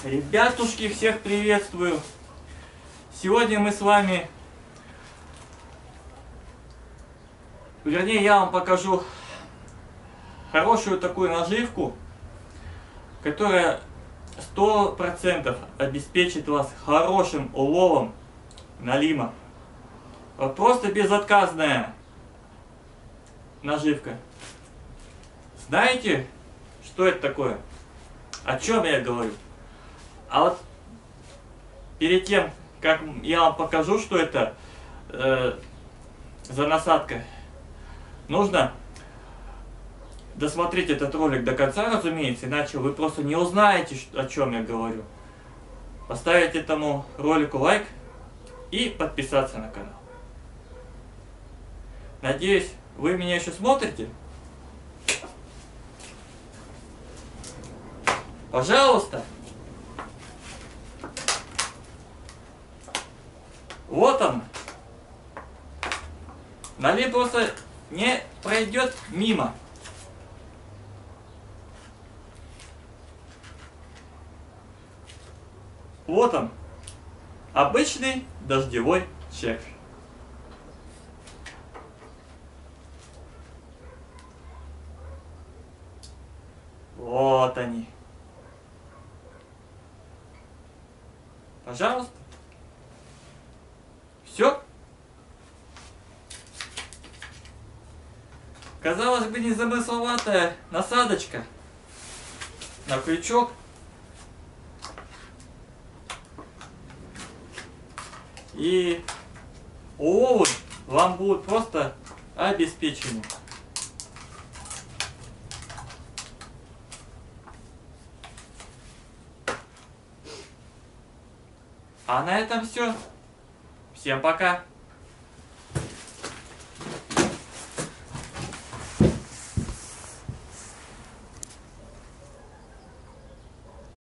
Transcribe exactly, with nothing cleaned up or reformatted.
Ребятушки, всех приветствую! Сегодня мы с вами, вернее, я вам покажу хорошую такую наживку, которая сто процентов обеспечит вас хорошим уловом налима. Вот просто безотказная наживка. Знаете, что это такое? О чем я говорю? А вот перед тем, как я вам покажу, что это э, за насадка, нужно досмотреть этот ролик до конца, разумеется, иначе вы просто не узнаете, о чем я говорю. Поставить этому ролику лайк и подписаться на канал. Надеюсь, вы меня еще смотрите. Пожалуйста. Вот он. Налим просто не пройдет мимо. Вот он. Обычный дождевой червь. Вот они. Пожалуйста. Все. Казалось бы, незамысловатая насадочка на крючок. И уловы вам будут просто обеспечены. А на этом все. Всем пока.